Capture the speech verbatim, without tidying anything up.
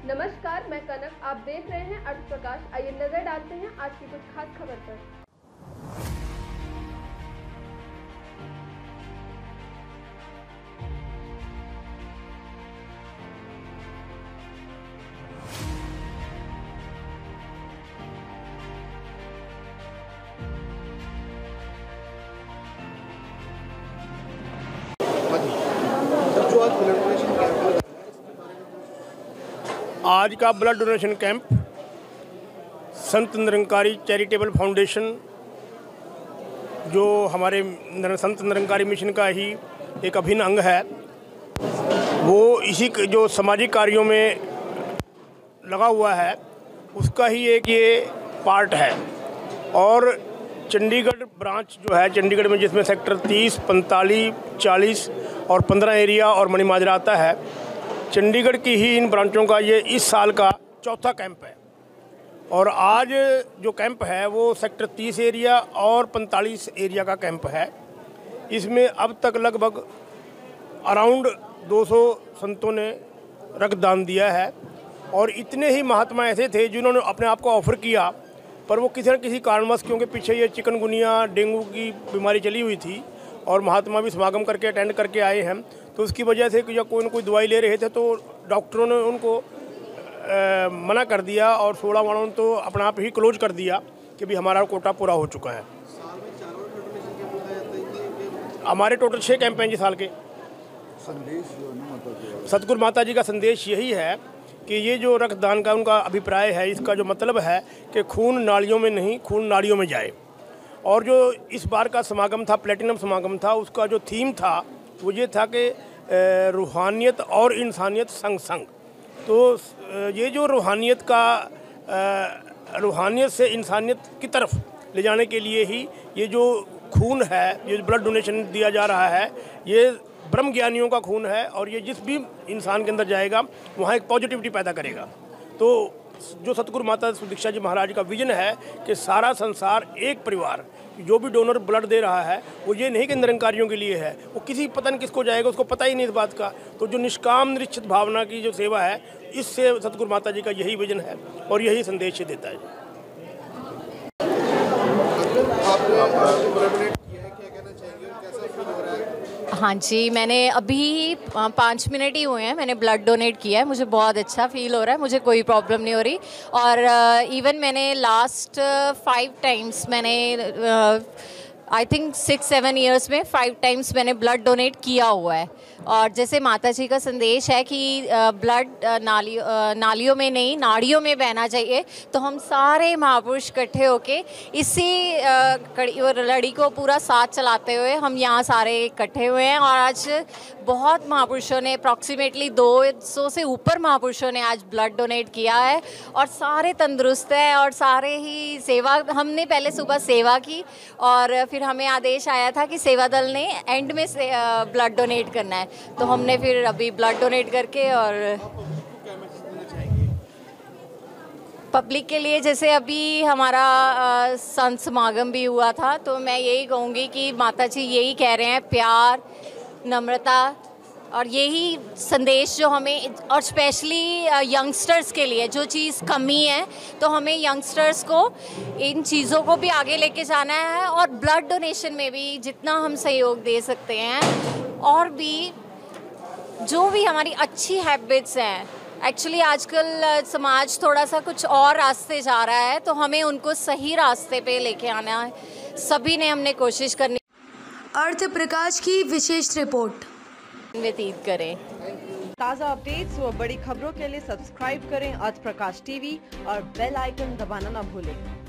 नमस्कार, मैं कनक। आप देख रहे हैं अर्थ प्रकाश। आइए नजर डालते हैं आज की कुछ खास खबर पर। आज का blood donation camp Sant Nirankari charitable foundation, जो हमारे संत निरंकारी मिशन का ही एक अभिन्न अंग है, वो इसी जो सामाजिक कार्यों में लगा हुआ है उसका ही एक ये पार्ट है। और चंडीगढ़ ब्रांच जो है, चंडीगढ़ में जिसमें सेक्टर तीस, पैंतालीस, चालीस और पंद्रह एरिया और मणिमाजरा आता है, चंडीगढ़ की ही इन ब्रांचों का ये इस साल का चौथा कैंप है। और आज जो कैंप है वो सेक्टर तीस एरिया और पैंतालीस एरिया का कैंप है। इसमें अब तक लगभग अराउंड दो सौ संतों ने रक्तदान दिया है। और इतने ही महात्मा ऐसे थे जिन्होंने अपने आप को ऑफर किया, पर वो किसी न किसी कारणवश, क्योंकि पीछे ये चिकनगुनिया, डेंगू की बीमारी चली हुई थी और महात्मा भी समागम करके अटेंड करके आए हैं, तो उसकी वजह से या कोई न कोई दवाई ले रहे थे तो डॉक्टरों ने उनको आ, मना कर दिया और सोलह वालों ने तो अपना आप ही क्लोज कर दिया कि भी हमारा कोटा पूरा हो चुका है। हमारे टोटल छः कैंप हैं जी साल के। सतगुरु माता जी का संदेश यही है कि ये जो रक्तदान का उनका अभिप्राय है, इसका जो मतलब है कि खून नालियों में नहीं, खून नाड़ियों में जाए। और जो इस बार का समागम था, प्लेटिनम समागम था, उसका जो थीम था वो ये था कि रूहानियत और इंसानियत संग संग। तो ये जो रूहानियत का रूहानियत से इंसानियत की तरफ ले जाने के लिए ही ये जो खून है, ये ब्लड डोनेशन दिया जा रहा है, ये ब्रह्म ज्ञानियों का खून है और ये जिस भी इंसान के अंदर जाएगा वहाँ एक पॉजिटिविटी पैदा करेगा। तो जो सतगुरु माता सुदीक्षा जी महाराज का विजन है कि सारा संसार एक परिवार, जो भी डोनर ब्लड दे रहा है वो ये नहीं कि निरंकारियों के लिए है, वो किसी पता नहीं किसको जाएगा, उसको पता ही नहीं इस बात का। तो जो निष्काम निश्चित भावना की जो सेवा है, इससे सतगुरु माता जी का यही विजन है और यही संदेश देता है। हाँ जी, मैंने अभी पाँच मिनट ही हुए हैं, मैंने ब्लड डोनेट किया है। मुझे बहुत अच्छा फील हो रहा है, मुझे कोई प्रॉब्लम नहीं हो रही। और इवन uh, मैंने लास्ट फाइव टाइम्स मैंने I think six seven years में फाइव टाइम्स मैंने ब्लड डोनेट किया हुआ है। और जैसे माता जी का संदेश है कि ब्लड नाली नालियों में नहीं, नाड़ियों में बहना चाहिए, तो हम सारे महापुरुष इकट्ठे होके इसी लड़ी को पूरा साथ चलाते हुए हम यहाँ सारे इकट्ठे हुए हैं। और आज बहुत महापुरुषों ने, अप्रॉक्सीमेटली दो सौ से ऊपर महापुरुषों ने आज ब्लड डोनेट किया है और सारे तंदुरुस्त हैं और सारे ही सेवा। हमने पहले सुबह सेवा की और फिर हमें आदेश आया था कि सेवा दल ने एंड में से ब्लड डोनेट करना है, तो हमने फिर अभी ब्लड डोनेट करके और पब्लिक के लिए, जैसे अभी हमारा संत समागम भी हुआ था, तो मैं यही कहूँगी कि माता जी यही कह रहे हैं, प्यार, नम्रता और यही संदेश जो हमें, और स्पेशली यंगस्टर्स के लिए जो चीज़ कमी है, तो हमें यंगस्टर्स को इन चीज़ों को भी आगे लेके जाना है और ब्लड डोनेशन में भी जितना हम सहयोग दे सकते हैं। और भी जो भी हमारी अच्छी हैबिट्स हैं, एक्चुअली आजकल समाज थोड़ा सा कुछ और रास्ते जा रहा है, तो हमें उनको सही रास्ते पे लेके आना है। सभी ने हमने कोशिश करनी। अर्थ प्रकाश की विशेष रिपोर्ट व्यतीत करें। ताज़ा अपडेट्स व बड़ी खबरों के लिए सब्सक्राइब करें अर्थ प्रकाश टीवी और बेल आइकन दबाना ना भूलें।